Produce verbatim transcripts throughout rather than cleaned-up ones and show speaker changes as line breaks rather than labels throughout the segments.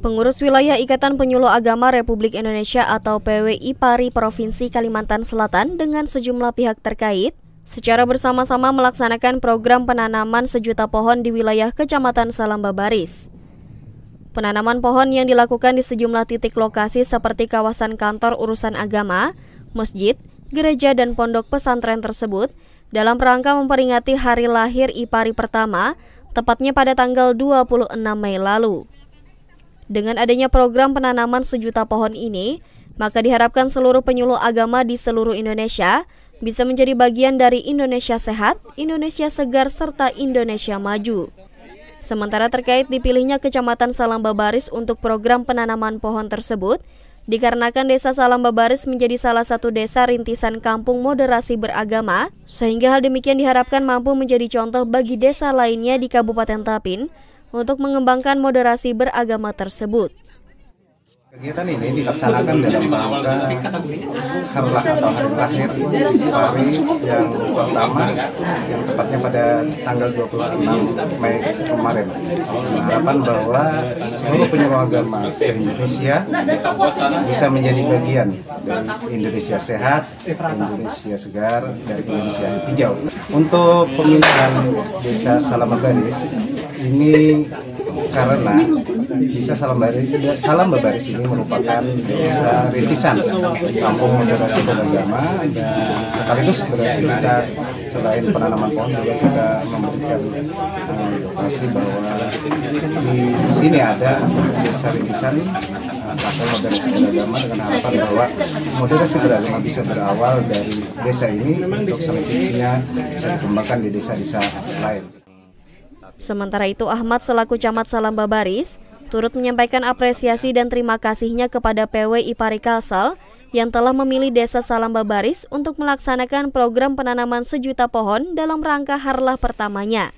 Pengurus Wilayah Ikatan Penyuluh Agama Republik Indonesia atau P W I P A R I Provinsi Kalimantan Selatan dengan sejumlah pihak terkait secara bersama-sama melaksanakan program penanaman sejuta pohon di wilayah Kecamatan Salamba Baris. Penanaman pohon yang dilakukan di sejumlah titik lokasi seperti kawasan kantor urusan agama, masjid, gereja, dan pondok pesantren tersebut dalam rangka memperingati hari lahir I P A R I pertama, tepatnya pada tanggal dua puluh enam Mei lalu. Dengan adanya program penanaman sejuta pohon ini, maka diharapkan seluruh penyuluh agama di seluruh Indonesia bisa menjadi bagian dari Indonesia Sehat, Indonesia Segar, serta Indonesia Maju. Sementara terkait dipilihnya Kecamatan Salamba Baris untuk program penanaman pohon tersebut, dikarenakan Desa Salamba Baris menjadi salah satu desa rintisan kampung moderasi beragama, sehingga hal demikian diharapkan mampu menjadi contoh bagi desa lainnya di Kabupaten Tapin untuk mengembangkan moderasi beragama tersebut.
Kegiatan ini dilaksanakan dalam rangka harlah atau hari lahir I P A R I yang pertama, yang tepatnya pada tanggal dua puluh enam Mei kemarin. Harapan bahwa seluruh penyuluh agama se-Indonesia bisa menjadi bagian dari Indonesia Sehat, Indonesia Segar, dari Indonesia Hijau. Untuk pemilihan Desa Salamba Baris ini karena Desa Salamba Baris, Salamba Baris ini merupakan desa rintisan kampung moderasi beragama, dan sekaligus berarti kita selain penanaman pohon juga kita memberikan edukasi bahwa di sini ada desa rintisan kampung moderasi beragama, dengan harapan bahwa moderasi beragama bisa berawal dari desa ini untuk selanjutnya bisa dikembangkan di desa-desa lain.
Sementara itu, Ahmad selaku Camat Salamba Baris turut menyampaikan apresiasi dan terima kasihnya kepada P W I P A R I Kalsel yang telah memilih Desa Salamba Baris untuk melaksanakan program penanaman sejuta pohon dalam rangka harlah pertamanya.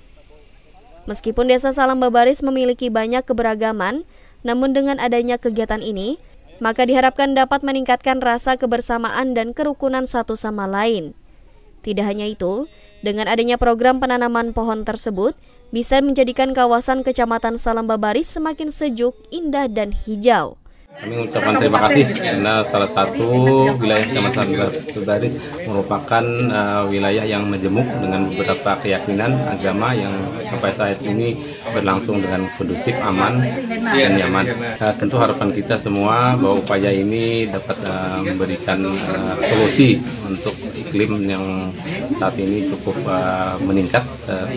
Meskipun Desa Salamba Baris memiliki banyak keberagaman, namun dengan adanya kegiatan ini, maka diharapkan dapat meningkatkan rasa kebersamaan dan kerukunan satu sama lain. Tidak hanya itu, dengan adanya program penanaman pohon tersebut, bisa menjadikan kawasan Kecamatan Salamba Baris semakin sejuk, indah, dan hijau.
Kami mengucapkan terima kasih karena salah satu wilayah Kecamatan Salamba Baris merupakan uh, wilayah yang majemuk dengan beberapa keyakinan agama yang sampai saat ini berlangsung dengan kondusif, aman, dan nyaman. Uh, tentu harapan kita semua bahwa upaya ini dapat uh, memberikan uh, solusi untuk iklim yang saat ini cukup uh, meningkat uh,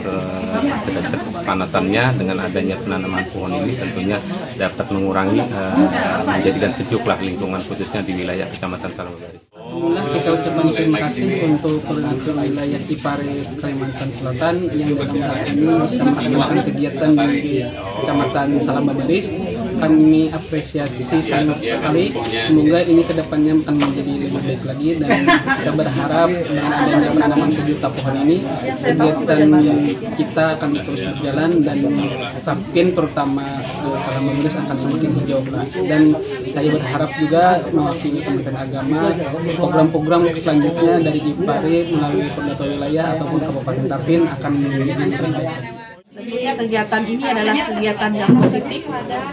ke kepanasannya. Dengan adanya penanaman pohon ini tentunya dapat mengurangi uh, menjadikan sejuklah lingkungan khususnya di wilayah Kecamatan Salamba Baris.
Alhamdulillah, kita ucapkan terima kasih untuk koordinator wilayah I P A R I Kalimantan Selatan yang dalam hal ini bisa melaksanakan kegiatan di Kecamatan Salamba Baris. Kami apresiasi sangat sekali. Semoga ini kedepannya akan menjadi lebih baik lagi, dan kita berharap dengan adanya penanaman sejuta pohon ini kegiatan kita akan terus berjalan, dan Tapin terutama Salamba Baris akan semakin hijau. Dan saya berharap juga mewakili Kementerian Agama, program-program selanjutnya dari I P A R I melalui koordinator wilayah ataupun Kabupaten Tapin akan menjadi terbaik.
Tentunya kegiatan ini adalah kegiatan yang positif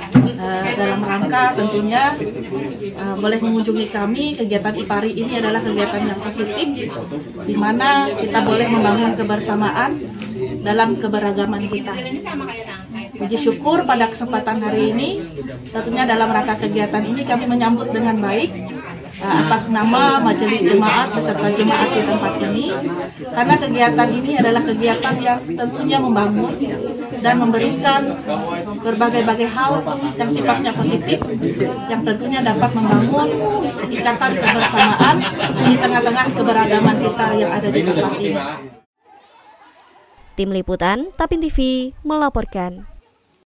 uh, dalam rangka tentunya uh, boleh mengunjungi kami. Kegiatan I P A R I ini adalah kegiatan yang positif, di mana kita boleh membangun kebersamaan dalam keberagaman kita. Puji syukur pada kesempatan hari ini, tentunya dalam rangka kegiatan ini kami menyambut dengan baik atas nama Majelis Jemaat beserta jemaat di tempat ini, karena kegiatan ini adalah kegiatan yang tentunya membangun dan memberikan berbagai-bagai hal yang sifatnya positif, yang tentunya dapat membangun ikatan kebersamaan di tengah-tengah keberagaman kita yang ada di tempat ini.
Tim Liputan Tapin T V melaporkan.